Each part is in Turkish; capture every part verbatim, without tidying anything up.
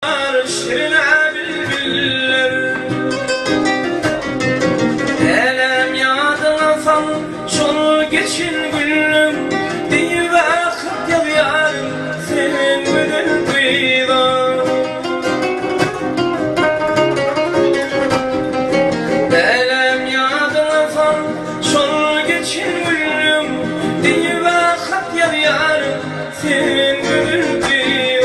Şirine bülbüller elem yadına sal şunu geçin gülüm diye vakit yap yarım senin gülün kıyıda elem yadına sal şunu geçin gülüm diye vakit yap yarım senin gülün kıyıda.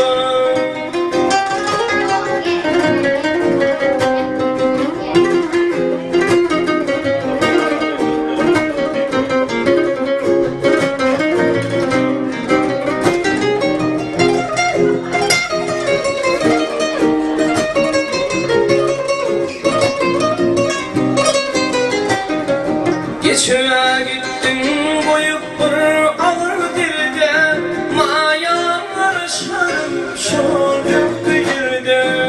Geçime gittin koyup bir alır dilde mayan arışlarım şol gökyüzünde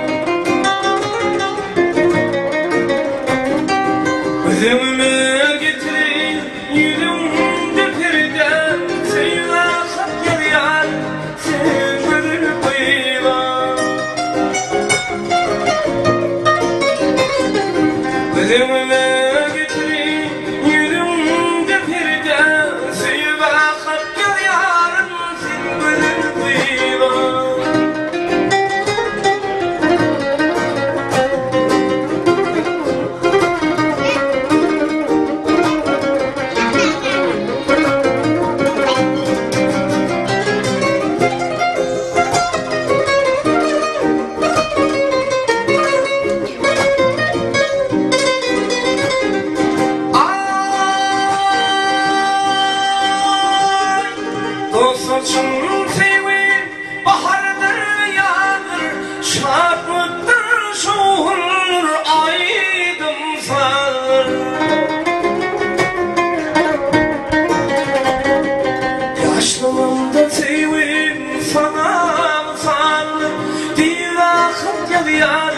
Özümü getirip yüzümde perde Seyve hak yar sen gözünü kıyma Özümü saçın sevi bahardır yağdır şarkıdır şuhur aydın sar yaşlılığımda sevim sana sandım diye vakit gel yar